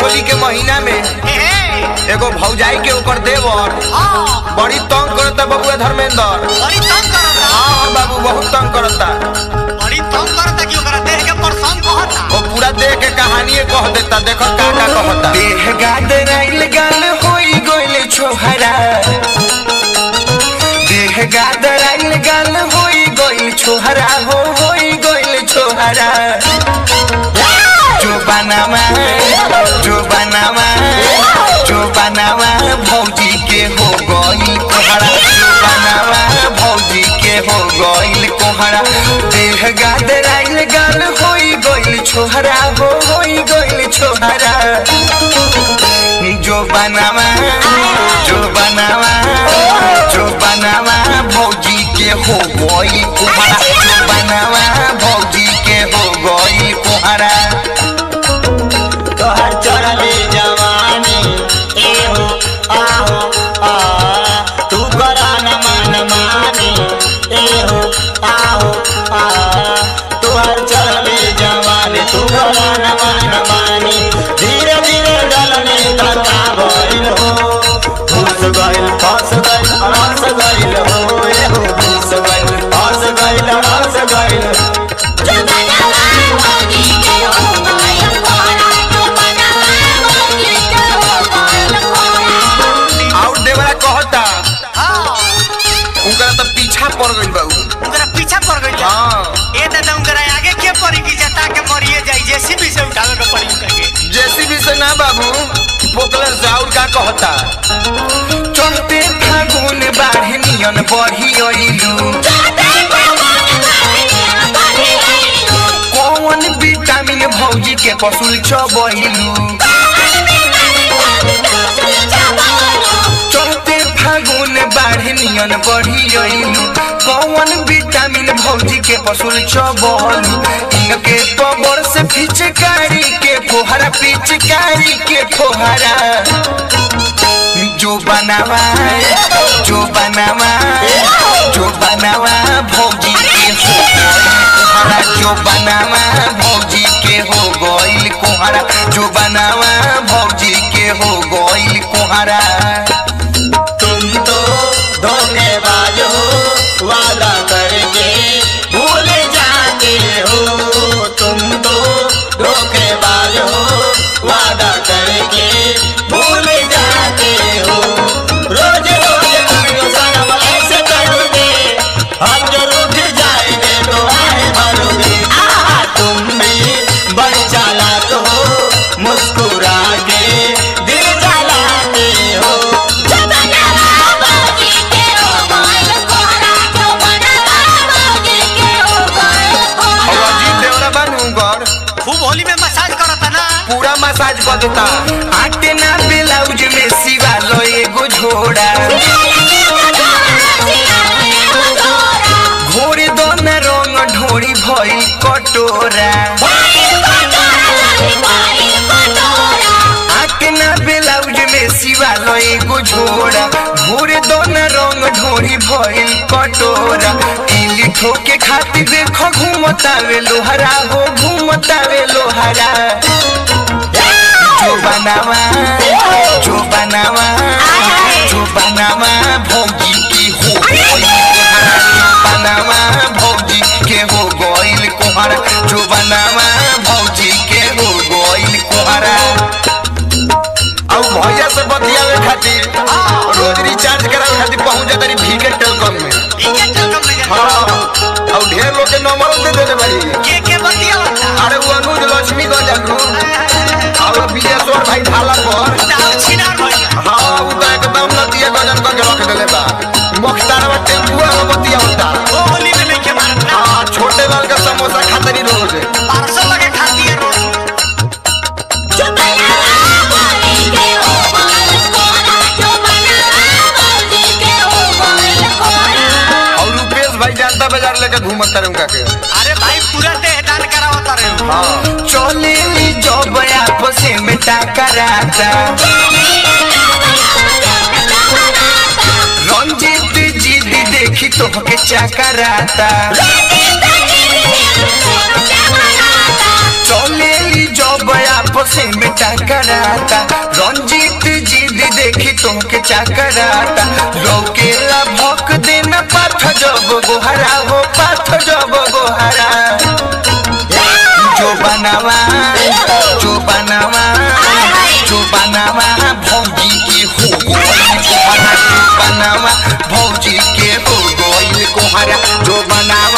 होली के महीना में एगो भौजाई के ऊपर देवर बड़ी तंग करता बबुआ धर्मेंद्र। बड़ी तंग करता। हां बाबू बहुत तंग करता। बड़ी तंग करता कि ओकरा देह के परसंग कहता। वो पूरा देह के कहानी कह देता। देखो का का कहता। देह गादराइल गाल होई गइल छोहरा। देह गादराइल गाल होई गइल छोहरा हो होई गइल छोहरा। जो बनावा भौजी के हो गइल कोहरा। जो बनावा भौजी के हो गइल कोहरा। देह गादराइल गाल होई गइल छोहरा हो होई गइल छोहरा। जो बनावा भौजी के हो गइल कोहरा। जो बनावा भौजी के हो गइल कोहरा। तोहर चढ़ले जवानी एहो आहो आ तू करा न मन मानी एहो आहो आ तोहर चढ़ले जवानी तू करा न मन मानी। धीरे धीरे डलने तका भइल हो फंस गइल हो एहो फंस गइल पीछा पड़ गइल बा। उनका पीछा पड़ गइल। हां ए दादा उनका आगे के पड़ी की जता के मरिए जाई जेसीबी से उठावे के पड़ी उनका के। जेसीबी से ना बाबू पोकले जाउर का कहता। चढ़ते फागुन बाढ़ नियन बढ़ी आइलू। कौन विटामिन भौजी के पसूल चबइलू। चढ़ते फागुन बाढ़ नियन बढ़ी आइलू। कौन विटामिन भौजी के पसूल चबइलू। इनके कबर से पिचकारी के फोहरा पिचकारी के फोहरा। जो बनावा भौजी के हो कोहरा। जो बनावा भौजी के हो गइल कोहरा। जो बनावा भौजी के हो गइल कोहरा। तुम तो धोखेबाज हो वादा करके भूल जाते हो। तुम तो धोखेबाज हो वादा करके भूल जाते हो। रोज सनम ऐसे करोगे हम जो रूठ जाएंगे तो आए भरोगे। तुम भी बड़ी चालाक हो मुस्कुरा के दिल जलाते हो। खूब होली में मसाज करता ना। पूरा मसाज कर देता। आटे ना ब्लाउज में सिवा लो एगो झोड़ा। घोड़े दोन रंग ढोरी भइल कटोरा। आटे ना ब्लाउज में सिवा लो एगो झोड़ा। घोड़े दोन रंग ढोरी भइल कटोरा। इली ठोके खातिर देखो घूमतावे लोहरा हो घूमतावे लोहरा। जो बनावा भौजी की हो गइल कोहरा। जो बनावा भौजी के हो गइल कोहरा। जो बनावा भौजी के हो गइल कोहरा। अब भैया से बतियावे खातिर रोज रिचार्ज करावे खातिर पहुंच जाता भीगे टेलकॉम में। हाँ और ढेर लोग के नंबर दे देले बारी। के बतियावता। अरे वो अनुज लक्ष्मी को जानू और विजयेश्वर भाई ढाला पर छिनार भइल। हाँ वो तो एकदम नदिया गजन करके रख देले बा। मुख्तारवा टेम्पुआ में बतियावता। वो होली में लेके मारना। हाँ छोटे लाल का समोसा खातरी रोज पार्सल लगे खाती है रोज। और रुपेश भाई जानता बाजार लेके घूमता रहे उनका के। अरे भाई पूरा देह दान करावता रहे। हाँ चले जब आपस में टकराता। रंजीत जिद देखी तो के चकराता। चले जब जब आपस में टकराता रंजीत जिद देखी तुमके चकराता रोकेला भोक देना पाथ जब गोहरा हो पाथ जब गोहरा जो बनावा भौजी के हो गोइल कोहरा जो बनावा भौजी के हो गोइल कोहरा जो बनावा